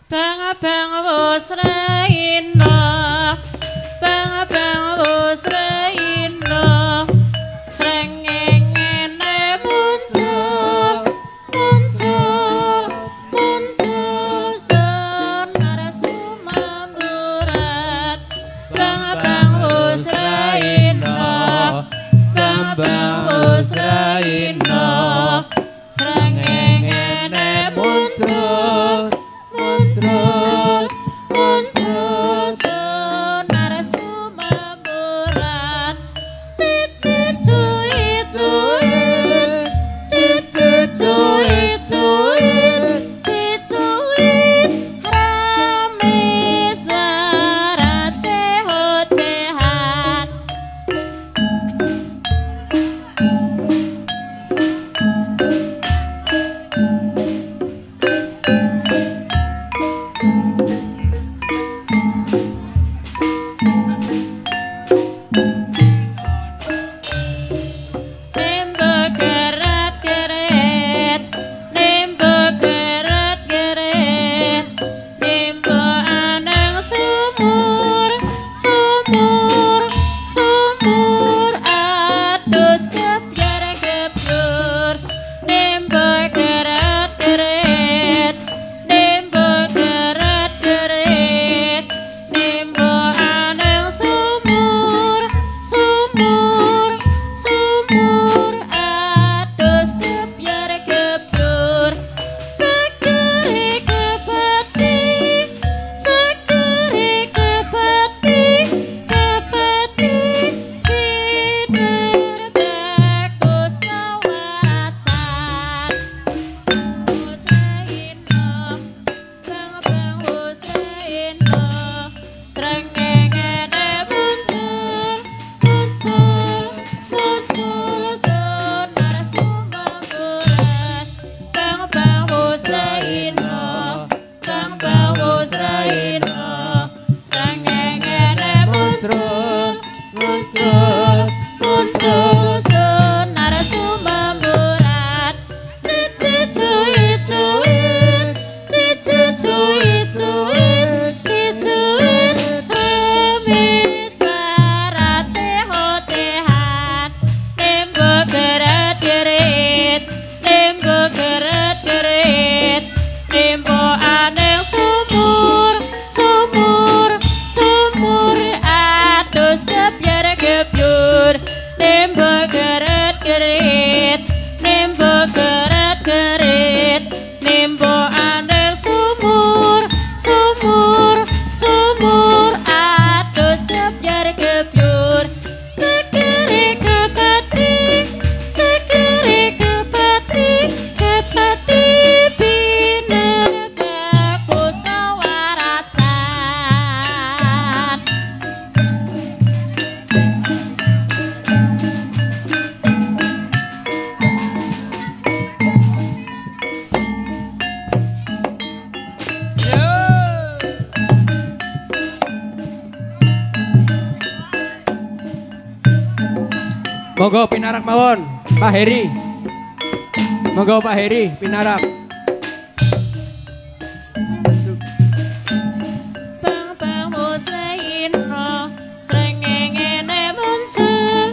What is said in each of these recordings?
Bang wis raina Bang wis raina srengenge muncul senar sumamburat Bang wis raina Bang wis raina srengenge muncul senar sumamburat cici cuit rame suara ceho-cehan Monggo pinarak mawon, Pak Heri. Monggo Pak Heri pinarak. Bang wis raina srengenge muncul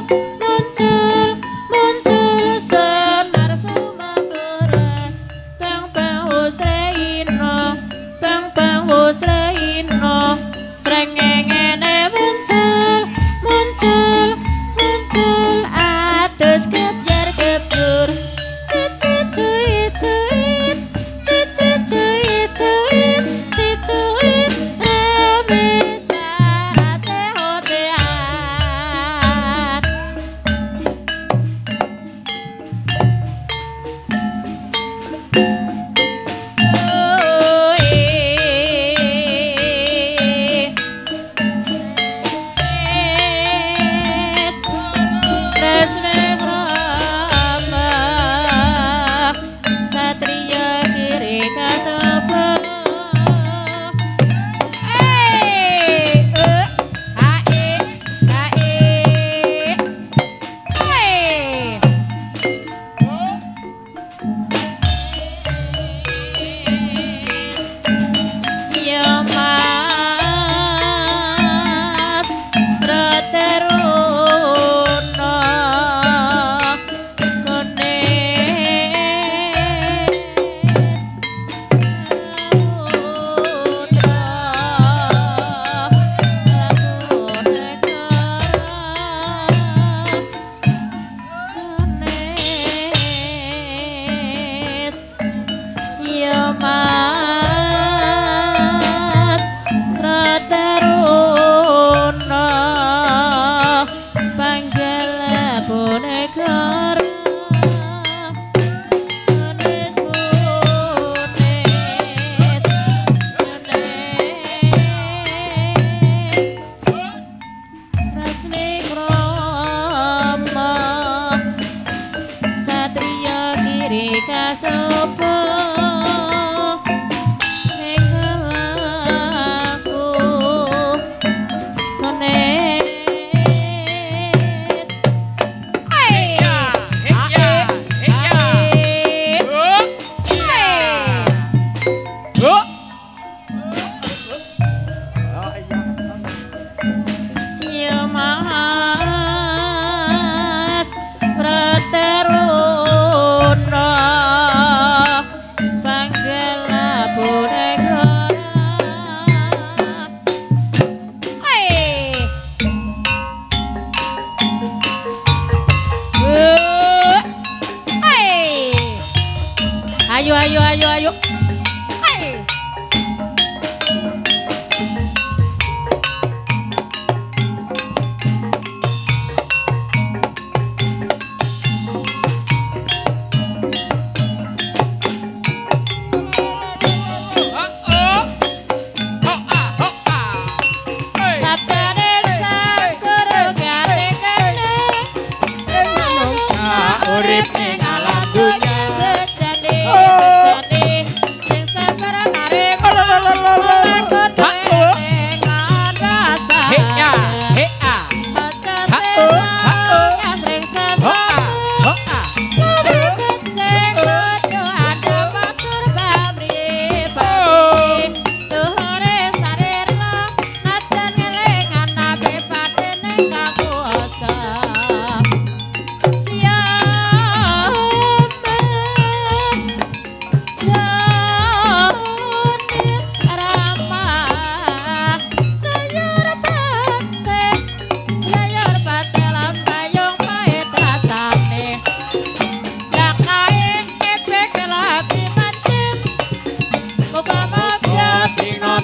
senar sumamburat Bang wis raina srengenge muncul adus kebyar kebur cici cuit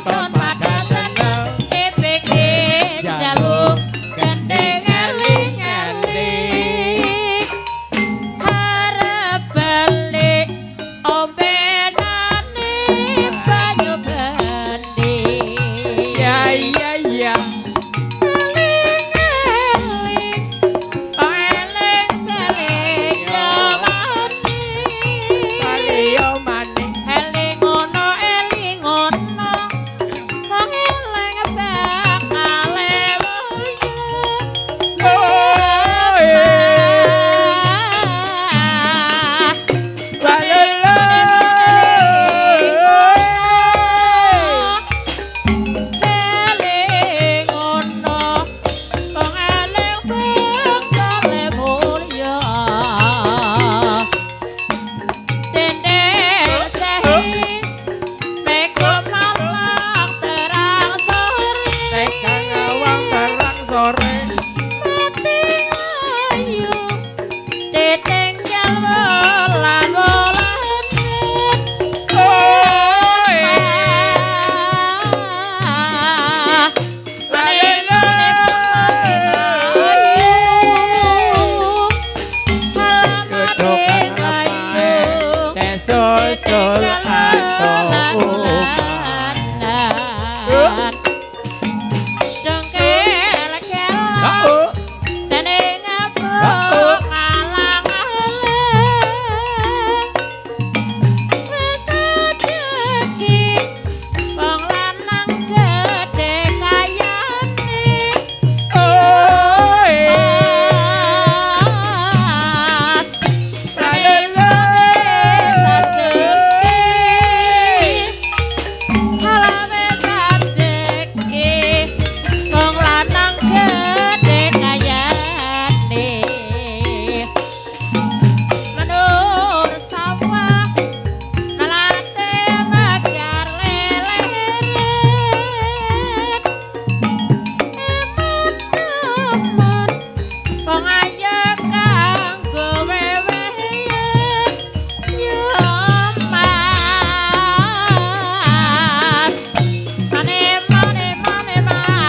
kon pada seneng EPG jaluk gendeng eling-eling harap balik ombenane banyu bening ya ya ya eling-eling kok eling-eling yo kali yo maning eling ngono wong eling bakale mulya oh balelo eling ngono wong eling bakale mulya dendeng sehi meko malang terang sore tekan awang barang sore mati ayu teteng jalan bolan oh balelo kedokan apa tesul atau oh oh Menur sawah melate magyar leleret teman wong ayo kanggo weweyan yo mas mane manteman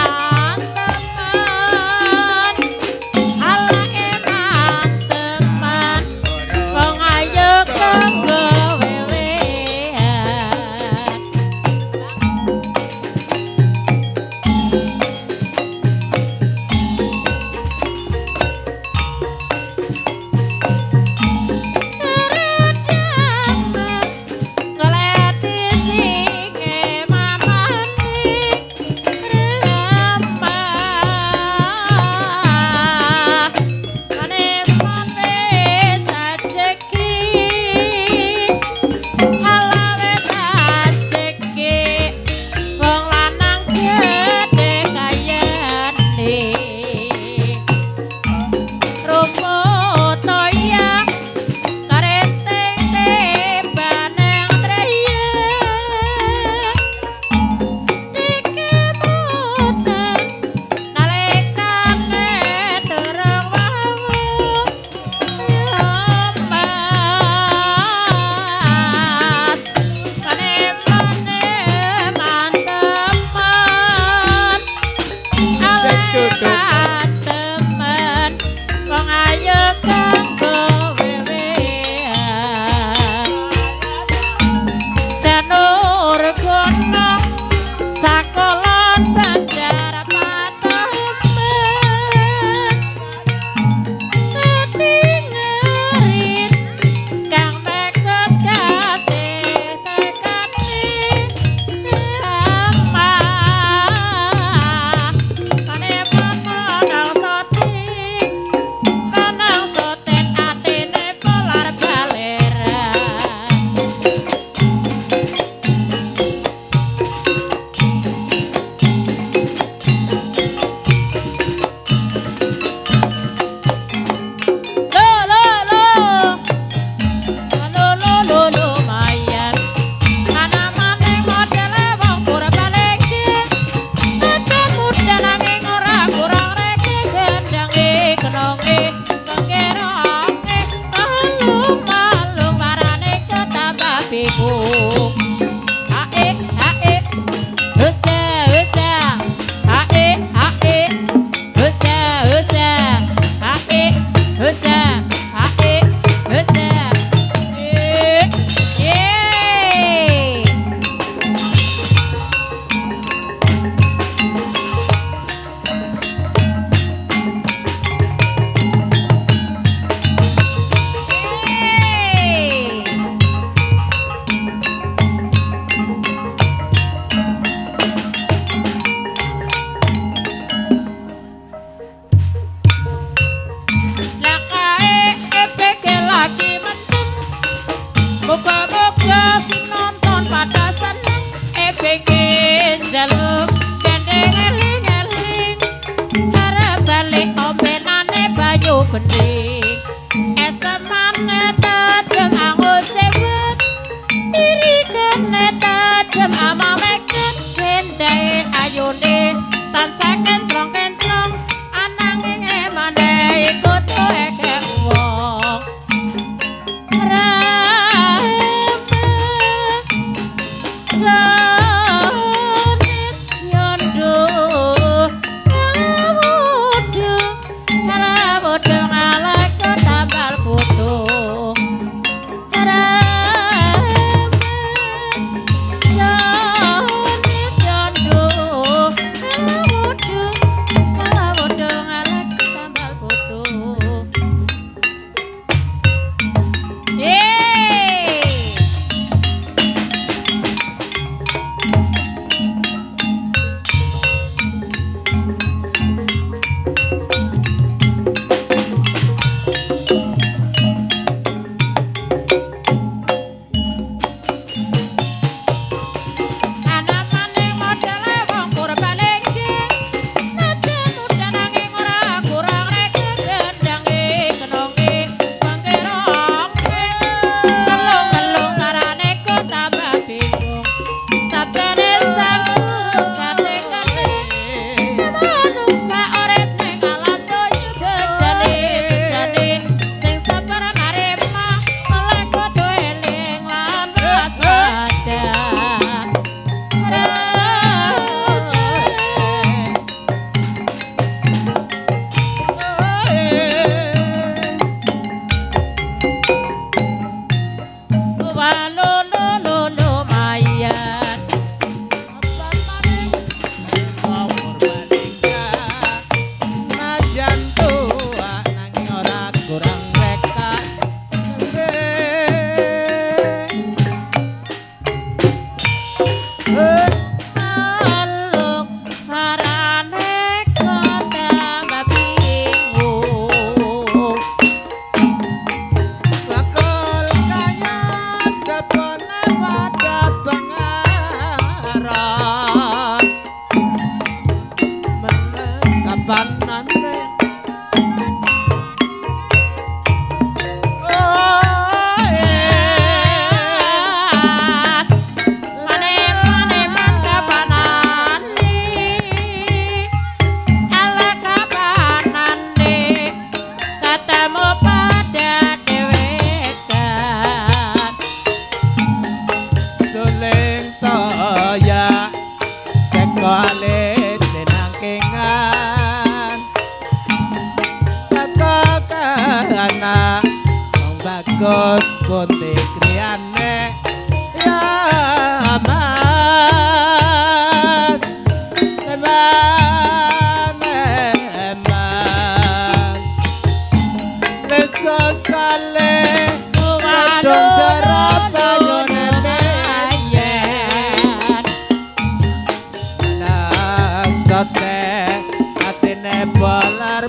alake manteman wong ayo kanggo weweyan ngeleti singe manane remah mane sajeki halawe sajeki wong lanang gedhe kayane rumput toyang kareteng tebaneng treyeng dikemutan nalikane terang wau mas mane manteman alek temen wong ayo kanggo weweyan janur gunung sakolon banjar patemen ketingerin kang meges kasih tekani amah mane manang soti manang soten atine polar baleran iki njaluk gendeng eling-eling arep balik ombenane banyu bening esemane tajem angus cewek irikane tajem amame gendeng ayune tansah kencrong-kencrong ananging emane iku tuweke wong Bagus kote kriane ya mas emang lesos kale kadung derap kayone bayen nang sote atine bolar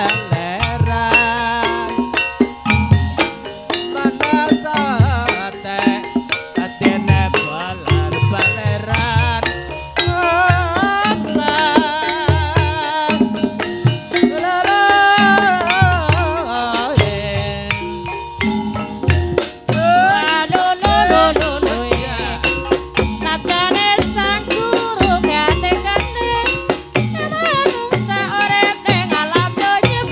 baleran sate atene balar baleran Sabdane sang guru gandeng-gandeng manungsa urip ning alam donya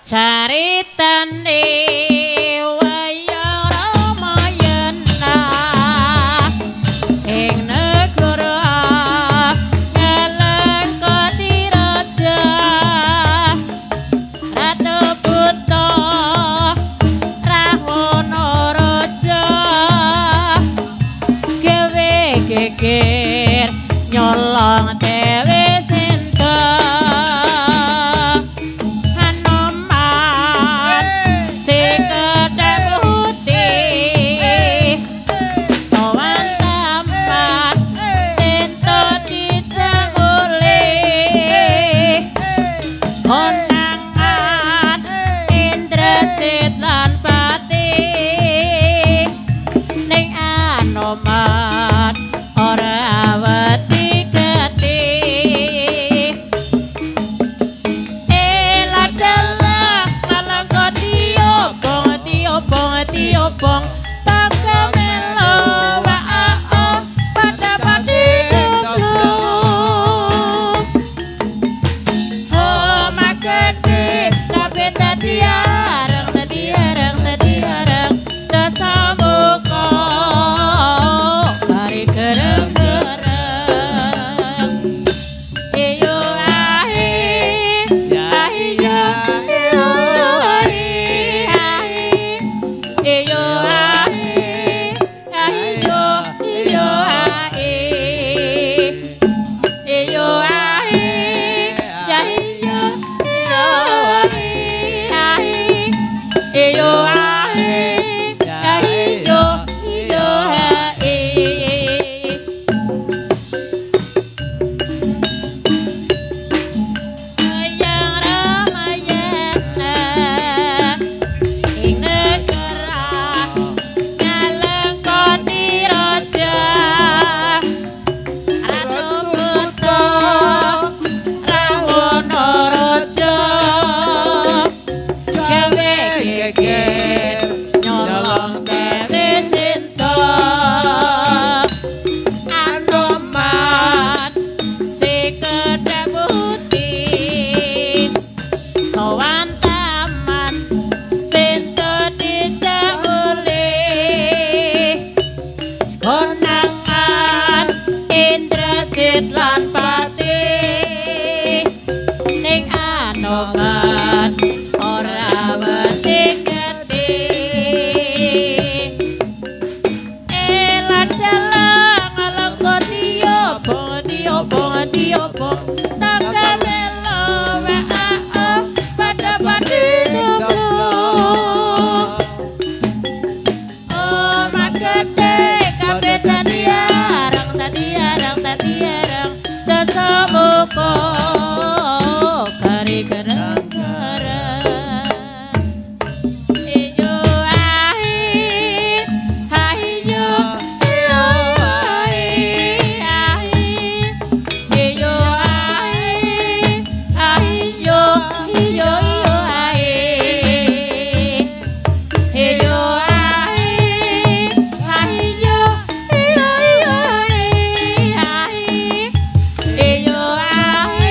caritane wayang Ramayana ing negara Ngalengkotiraja Ratu Buta Rahwana Raja gawe geger nyolong Dewi Sinta Hanoman si kedap putih sowan tampan Sinta dicanguli konangan Indrajit lan Pati ning Anoman ora aweti gati eladalah malangka tiobong takamelo wa'o pada pati dulu oh magede kabeh dadi areng dasa muka kari gereng-gereng iyo ahi ahi yo iyo ahi iyo ahi ahi yo iyo ahi iyo ahi ahi yo iyo ahi iyo ahi ahi yo iyo ahi wayang Ramayana ing negara Ngalengkotiraja Ratu Buta Rahwana Raja gawe geger nyolong Dewi Sinta Anoman si kedap putih sowan taman Sinta dicanguli konangan Indrajit lan Pati ning Anoman ora wedi gati eladalah ngalengka tiobong takamelo wa'o pada pati dulu oh magede kabeh dadi areng dasa muka kari gereng-gereng iyo ahi ahi yo iyo ahi iyo ahi ahi yo iyo ahi iyo ahi ahi yo iyo ahi iyo ahi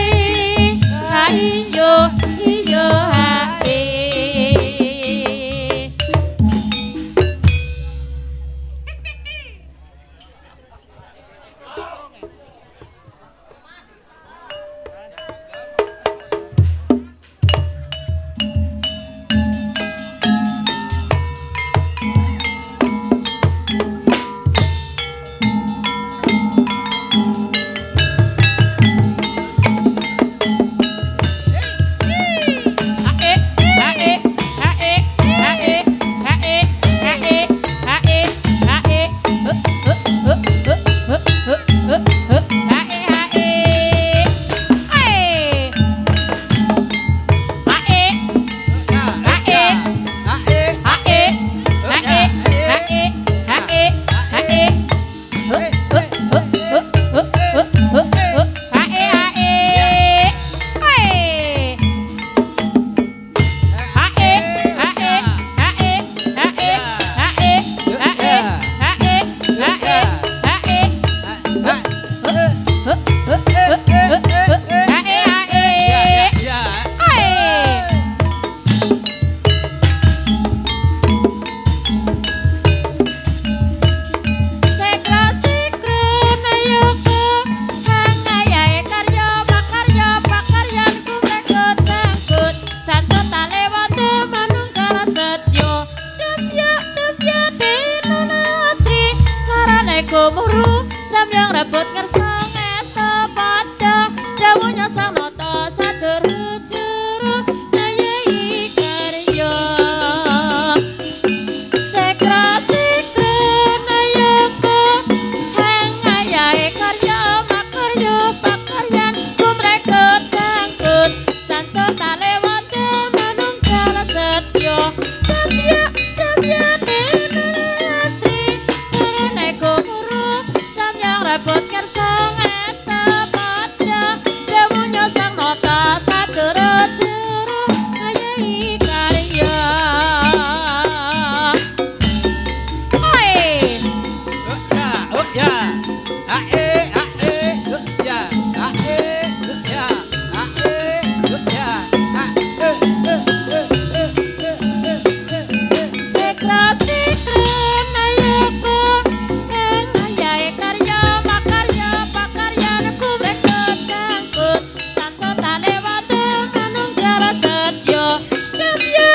samyang rebut ngersa ngesta padha dawuhnya sang nata sajero-jero ayahi karya sekra-sekra nayaka hang ayahe karya makarya pakaryan kumrekut sangkut cancur talewate manunggal setya damya tenasri karene guru samyang rebut ngersa ngesta padha dawuhnya sang nata sajero-jero ayahi karya sekra-sekra nayaka ing ayahe karya makarya pakaryan kumrekut sangkut cancur talewate manunggal setya damya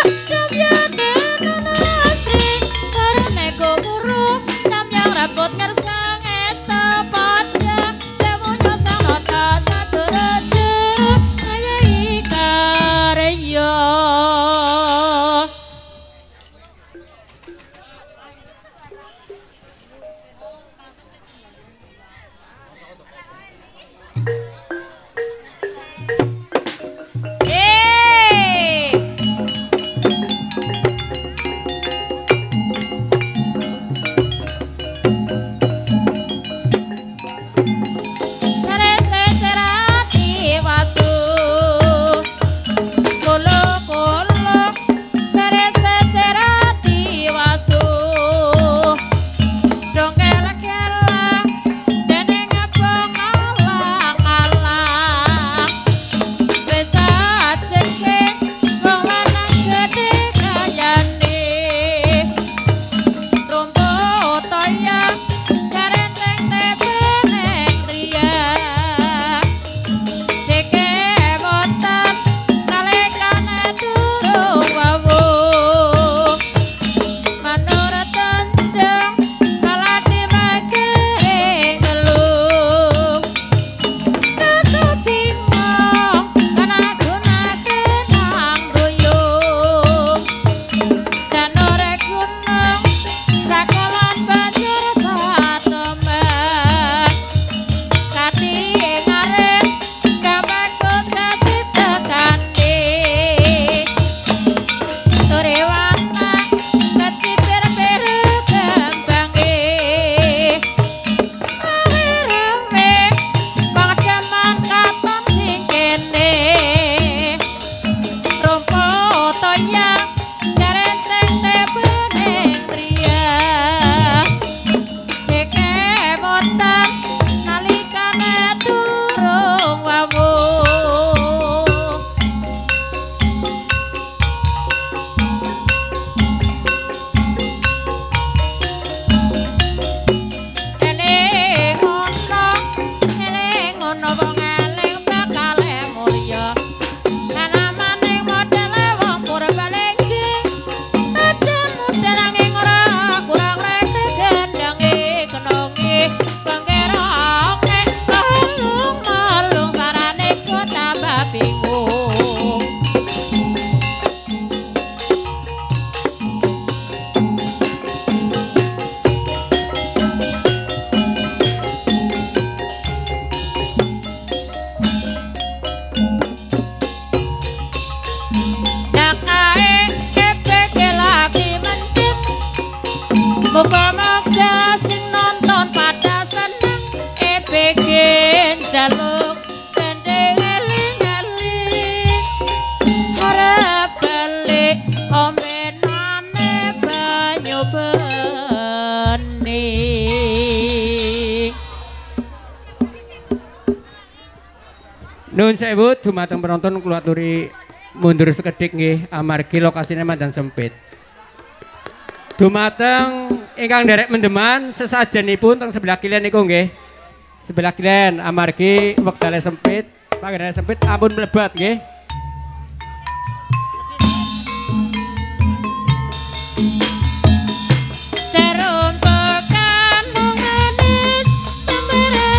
tenasri karene guru samyang rebut ngersa ngesta padha dawuhnya sang nata sajero-jero ayahi karya Muga-muga sing nonton pada seneng bikin jaluk gendeng eling-eling harap balik omenane banyu bening. Nuwun sewu dumateng penonton kula aturi mundur sekedhik nggih amargi lokasine mandan sempit. Dumateng ingkang nderek mendeman sesajenipun teng sebelah kilen niku nggih. Sebelah kilen amargi wektale sempit, panggenane sempit ampun mlebat nggih. Jarum pekan manis sembere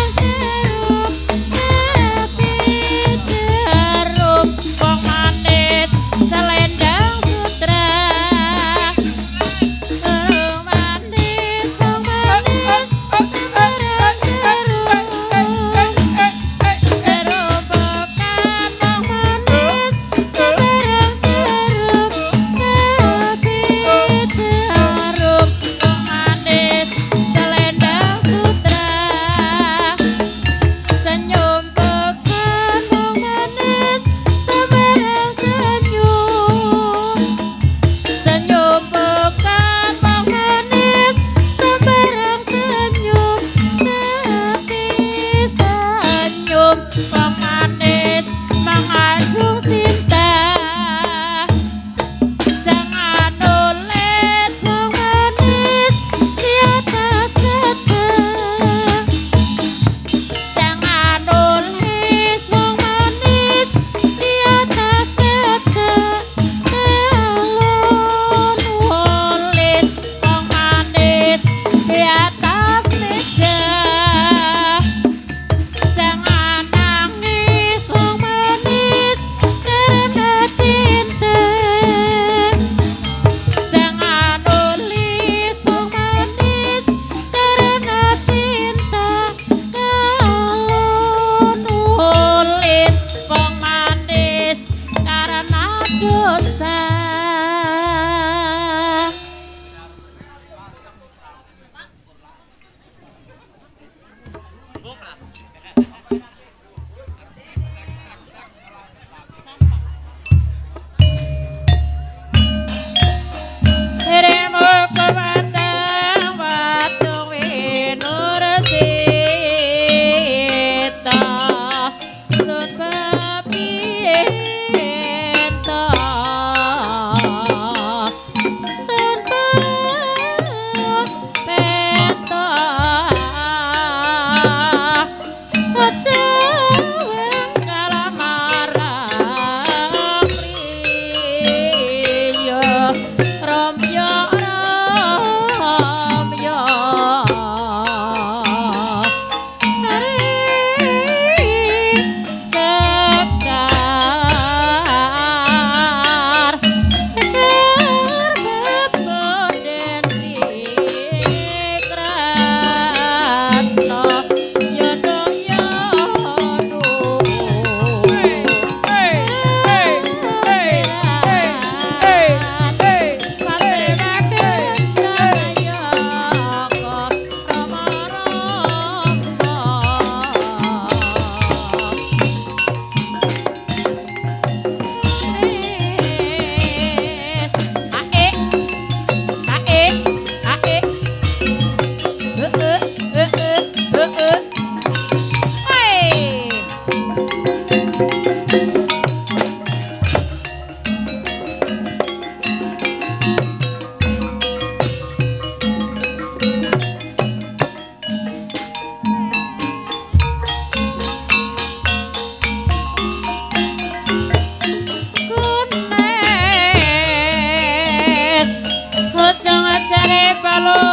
Halo